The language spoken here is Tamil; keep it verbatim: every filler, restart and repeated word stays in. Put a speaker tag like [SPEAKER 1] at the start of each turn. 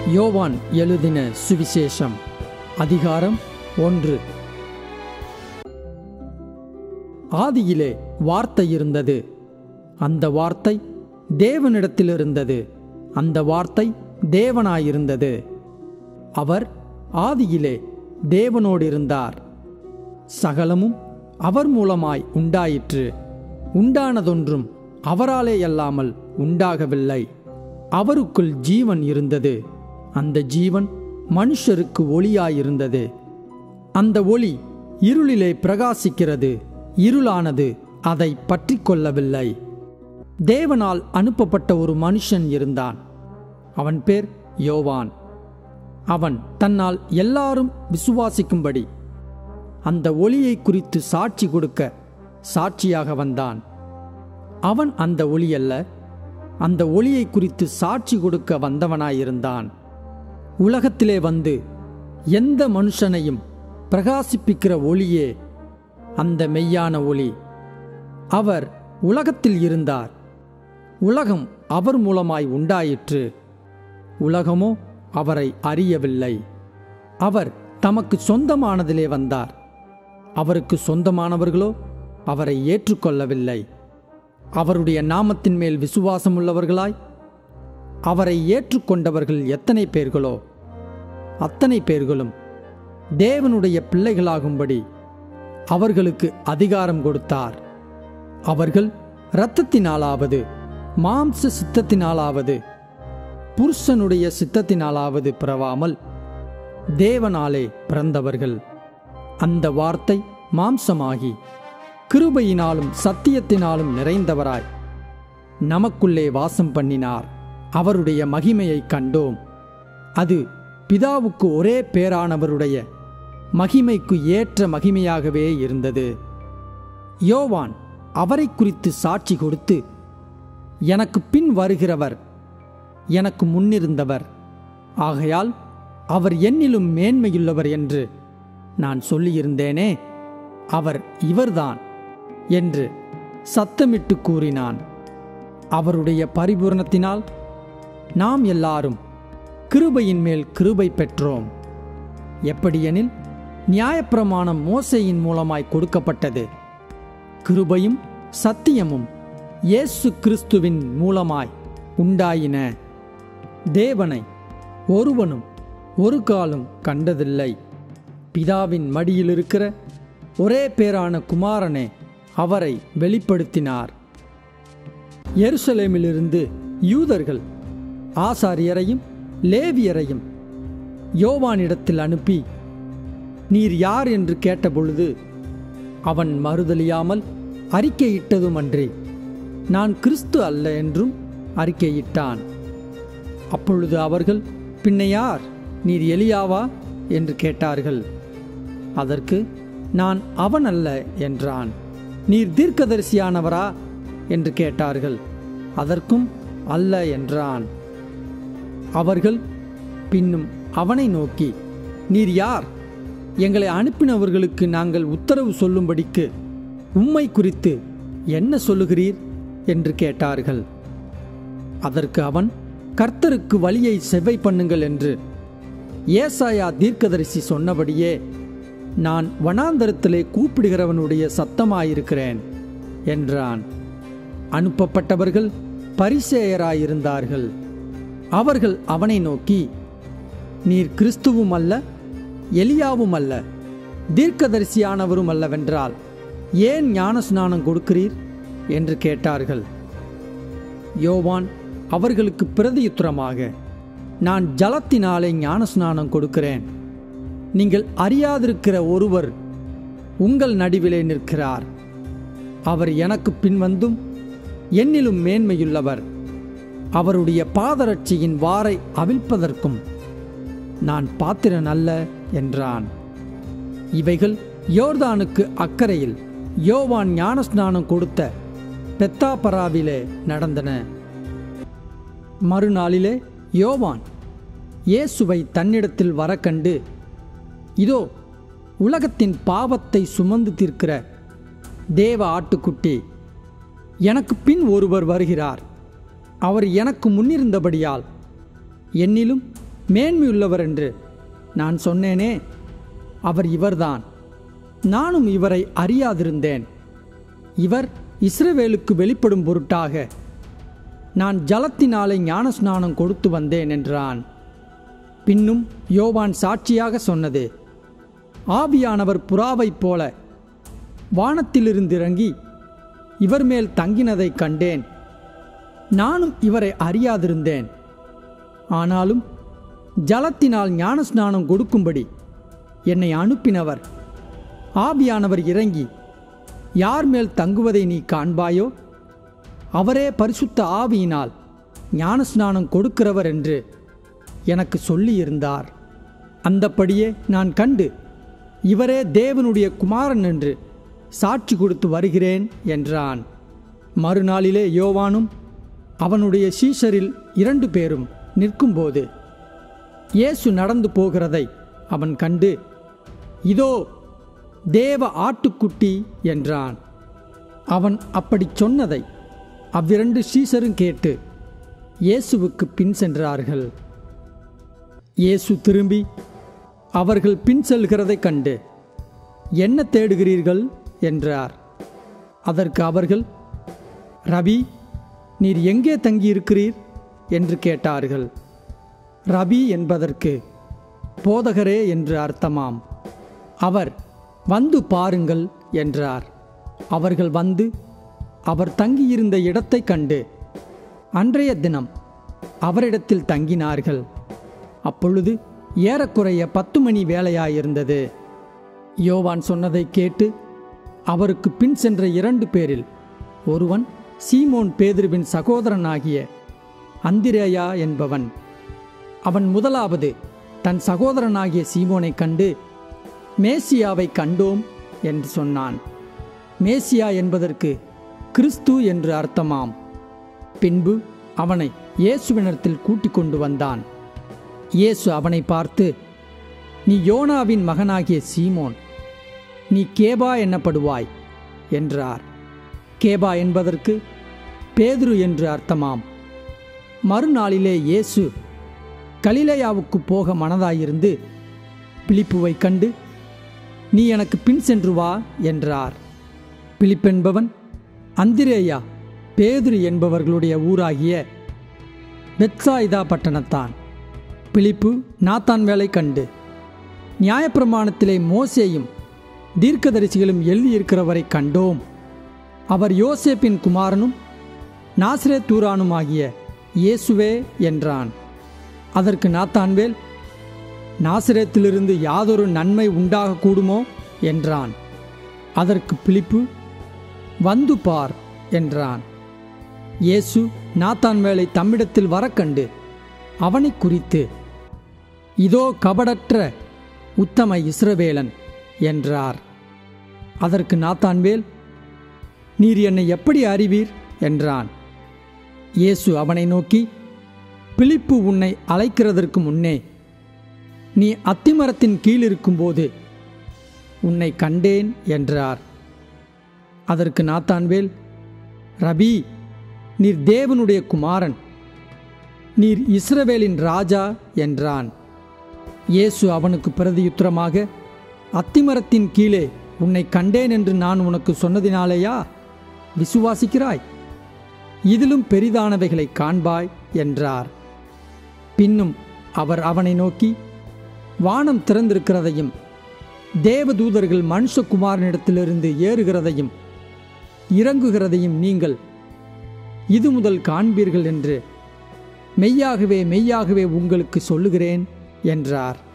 [SPEAKER 1] யோவான் எழுதின சுவிசேஷம் அதிகாரம் ஒன்று. ஆதியிலே வார்த்தை இருந்தது, அந்த வார்த்தை தேவனிடத்தில் இருந்தது, அந்த வார்த்தை தேவனாயிருந்தது. அவர் ஆதியிலே தேவனோடு இருந்தார். சகலமும் அவர் மூலமாய் உண்டாயிற்று. உண்டானதொன்றும் அவராலே அல்லாமல் உண்டாகவில்லை. அவருக்குள் ஜீவன் இருந்தது, அந்த ஜீவன் மனுஷருக்கு ஒளியாயிருந்தது. அந்த ஒளி இருளிலே பிரகாசிக்கிறது, இருளானது அதை பற்றி கொள்ளவில்லை. தேவனால் அனுப்பப்பட்ட ஒரு மனுஷன் இருந்தான். அவன் பேர் யோவான். அவன் தன்னால் எல்லாரும் விசுவாசிக்கும்படி அந்த ஒளியை குறித்து சாட்சி கொடுக்க சாட்சியாக வந்தான். அவன் அந்த ஒளி அல்ல, அந்த ஒளியை குறித்து சாட்சி கொடுக்க வந்தவனாயிருந்தான். உலகத்திலே வந்து எந்த மனுஷனையும் பிரகாசிப்பிக்கிற ஒளியே அந்த மெய்யான ஒளி. அவர் உலகத்தில் இருந்தார், உலகம் அவர் மூலமாய் உண்டாயிற்று, உலகமோ அவரை அறியவில்லை. அவர் தமக்கு சொந்தமானதிலே வந்தார், அவருக்கு சொந்தமானவர்களோ அவரை ஏற்றுக்கொள்ளவில்லை. அவருடைய நாமத்தின் மேல் விசுவாசமுள்ளவர்களாய் அவரை ஏற்றுக்கொண்டவர்கள் எத்தனை பேர்களோ அத்தனை பேர்களும் தேவனுடைய பிள்ளைகளாகும்படி அவர்களுக்கு அதிகாரம் கொடுத்தார். அவர்கள் இரத்தத்தினாலாவது மாம்ச சித்தத்தினாலாவது புருஷனுடைய சித்தத்தினாலாவது பிறவாமல் தேவனாலே பிறந்தவர்கள். அந்த வார்த்தை மாம்சமாகி கிருபையினாலும் சத்தியத்தினாலும் நிறைந்தவராய் நமக்குள்ளே வாசம் பண்ணினார். அவருடைய மகிமையை கண்டோம். அது பிதாவுக்கு ஒரே பேரானவருடைய மகிமைக்கு ஏற்ற மகிமையாகவே இருந்தது. யோவான் அவரை குறித்து சாட்சி கொடுத்து, எனக்கு பின் வருகிறவர் எனக்கு முன்னிருந்தவர், ஆகையால் அவர் என்னிலும் மேன்மையுள்ளவர் என்று நான் சொல்லியிருந்தேனே, அவர் இவர்தான் என்று சத்தமிட்டு கூறினான். அவருடைய பரிபூரணத்தினால் நாம் எல்லாரும் கிருபையின் மேல் கிருபை பெற்றோம். எப்படியெனில் நியாயப்பிரமாணம் மோசேயின் மூலமாய் கொடுக்கப்பட்டது, கிருபையும் சத்தியமும் இயேசு கிறிஸ்துவின் மூலமாய் உண்டாயின. தேவனை ஒருவனும் ஒரு காலும் கண்டதில்லை. பிதாவின் மடியில் இருக்கிற ஒரே பேரான குமாரனே அவரை வெளிப்படுத்தினார். எருசலேமிலிருந்து யூதர்கள் ஆசாரியரையும் லேவியரையும் யோவானிடத்தில் அனுப்பி, நீர் யார் என்று கேட்டபொழுது அவன் மறுதலியாமல் அறிக்கையிட்டதுமன்றி நான் கிறிஸ்து அல்ல என்றும் அறிக்கையிட்டான். அப்பொழுது அவர்கள், பின்ன யார், நீர் எலியாவா என்று கேட்டார்கள். அதற்கு நான் அவன் அல்ல என்றான். நீர் தீர்க்கதரிசியானவரா என்று கேட்டார்கள். அதற்கும் அல்ல என்றான். அவர்கள் பின்னும் அவனை நோக்கி, நீர் யார், எங்களை அனுப்பினவர்களுக்கு நாங்கள் உத்தரவு சொல்லும்படிக்கு உம்மை குறித்து என்ன சொல்லுகிறீர் என்று கேட்டார்கள். அதற்கு அவன், கர்த்தருக்கு வழியை செவ்வை பண்ணுங்கள் என்று ஏசாயா தீர்க்கதரிசி சொன்னபடியே நான் வனாந்தரத்திலே கூப்பிடுகிறவனுடைய சத்தமாயிருக்கிறேன் என்றான். அனுப்பப்பட்டவர்கள் பரிசேயராயிருந்தார்கள். அவர்கள் அவனை நோக்கி, நீர் கிறிஸ்துவும் அல்ல, எலியாவும் அல்ல, தீர்க்கதரிசியானவரும் அல்லவென்றால் ஏன் ஞானஸ்நானம் கொடுக்கிறீர் என்று கேட்டார்கள். யோவான் அவர்களுக்கு பிரதியுத்தரமாக, நான் ஜலத்தினாலே ஞானஸ்நானம் கொடுக்கிறேன், நீங்கள் அறியாதிருக்கிற ஒருவர் உங்கள் நடுவிலே நிற்கிறார், அவர் எனக்கு பின்வந்தும் என்னிலும் மேன்மையுள்ளவர், அவருடைய பாதரட்சியின் வாரை அவிழ்ப்பதற்கும் நான் பாத்திரன் அல்ல என்றான். இவைகள் யோர்தானுக்கு அக்கறையில் யோவான் ஞானஸ்நானம் கொடுத்த பெத்தாபராவிலே நடந்தன. மறுநாளிலே யோவான் இயேசுவை தன்னிடத்தில் வர கண்டு, இதோ உலகத்தின் பாவத்தை சுமந்து தீர்க்கிற தேவ ஆட்டுக்குட்டி, எனக்கு பின் ஒருவர் வருகிறார், அவர் எனக்கு முன்னிருந்தபடியால் என்னிலும் மேன்மையுள்ளவர் என்று நான் சொன்னேனே, அவர் இவர்தான். நானும் இவரை அறியாதிருந்தேன். இவர் இஸ்ரவேலுக்கு வெளிப்படும் பொருட்டாக நான் ஜலத்தினாலே ஞானஸ்நானம் கொடுத்து வந்தேன் என்றான். பின்னும் யோவான் சாட்சியாக சொன்னது, ஆவியானவர் புறாவைப் போல வானத்திலிருந்து இறங்கி இவர் மேல் தங்கினதைக் கண்டேன். நானும் இவரை அறியாதிருந்தேன். ஆனாலும் ஜலத்தினால் ஞானஸ்நானம் கொடுக்கும்படி என்னை அனுப்பினவர் ஆவியானவர் இறங்கி யார் மேல் தங்குவதை நீ காண்பாயோ அவரே பரிசுத்த ஆவியினால் ஞானஸ்நானம் கொடுக்கிறவர் என்று எனக்கு சொல்லியிருந்தார். அந்தப்படியே நான் கண்டு இவரே தேவனுடைய குமாரன் என்று சாட்சி கொடுத்து வருகிறேன் என்றான். மறுநாளிலே யோவானும் அவனுடைய சீஷரில் இரண்டு பேரும் நிற்கும்போது இயேசு நடந்து போகிறதை அவன் கண்டு, இதோ தேவ ஆட்டுக்குட்டி என்றான். அவன் அப்படி சொன்னதை அவ்விரண்டு சீஷரும் கேட்டு இயேசுவுக்கு பின் சென்றார்கள். இயேசு திரும்பி அவர்கள் பின் செல்கிறதைக் கண்டு, என்ன தேடுகிறீர்கள் என்றார். அதற்கு அவர்கள், ரபி, நீர் எங்கே தங்கியிருக்கிறீர் என்று கேட்டார்கள். ரபி என்பதற்கு போதகரே என்று அர்த்தமாம். அவர், வந்து பாருங்கள் என்றார். அவர்கள் வந்து அவர் தங்கியிருந்த இடத்தை கண்டு அன்றைய தினம் அவரிடத்தில் தங்கினார்கள். அப்பொழுது ஏறக்குறைய பத்து மணி வேளையாயிருந்தது. யோவான் சொன்னதை கேட்டு அவருக்கு பின் சென்ற இரண்டு பேரில் ஒருவன் சீமோன் பேதுருவின் சகோதரனாகிய அந்திரேயா என்பவன். அவன் முதலாவது தன் சகோதரனாகிய சீமோனை கண்டு, மேசியாவை கண்டோம் என்று சொன்னான். மேசியா என்பதற்கு கிறிஸ்து என்று அர்த்தமாம். பின்பு அவனை இயேசுவினிடத்தில் கூட்டிக் கொண்டு வந்தான். இயேசு அவனை பார்த்து, நீ யோனாவின் மகனாகிய சீமோன், நீ கேபா என்னப்படுவாய் என்றார். கேபா என்பதற்கு பேதுரு என்று அர்த்தமாம். மறுநாளிலே இயேசு கலிலேயாவுக்கு போக மனதாயிருந்து பிலிப்புவை கண்டு, நீ எனக்கு பின் சென்று வா என்றார். பிலிப்பென்பவன் அந்திரேயா பேதுரு என்பவர்களுடைய ஊராகிய பெத்சாயிதா பட்டணத்தான். பிலிப்பு நாத்தான் வேலை கண்டு, நியாயப்பிரமாணத்திலே மோசேயும் தீர்க்கதரிசிகளும் எழுதியிருக்கிறவரை கண்டோம். அவர் யோசேப்பின் குமாரனும் நாசரேத்தூரானுமாகிய இயேசுவே என்றான். அதற்கு நாத்தான்வேல், நாசரேத்திலிருந்து யாதொரு நன்மை உண்டாக கூடுமோ என்றான். அதற்கு பிலிப்பு, வந்து பார் என்றான். இயேசு நாத்தான்வேலை தம்மிடத்தில் வரக்கண்டு அவனை குறித்து, இதோ கபடற்ற உத்தம இஸ்ரவேலன் என்றார். அதற்கு நாத்தான்வேல், நீர் என்னை எப்படி அறிவீர் என்றான். இயேசு அவனை நோக்கி, பிலிப்பு உன்னை அழைக்கிறதற்கு முன்னே நீ அத்திமரத்தின் கீழ் இருக்கும்போது உன்னை கண்டேன் என்றார். அதற்கு நாத்தான்வேல், ரபி, நீர் தேவனுடைய குமாரன், நீர் இஸ்ரவேலின் ராஜா என்றான். இயேசு அவனுக்கு பிரதியுத்தரமாக, அத்திமரத்தின் கீழே உன்னை கண்டேன் என்று நான் உனக்கு சொன்னதினாலேயா விசுவாசிக்கிறாய்? இதிலும் பெரிதானவைகளை காண்பாய் என்றார். பின்னும் அவர் அவனை நோக்கி, வானம் திறந்திருக்கிறதையும் தேவதூதர்கள் மனுஷகுமாரனிடத்திலிருந்து ஏறுகிறதையும் இறங்குகிறதையும் நீங்கள் இது முதல் காண்பீர்கள் என்று மெய்யாகவே மெய்யாகவே உங்களுக்கு சொல்லுகிறேன் என்றார்.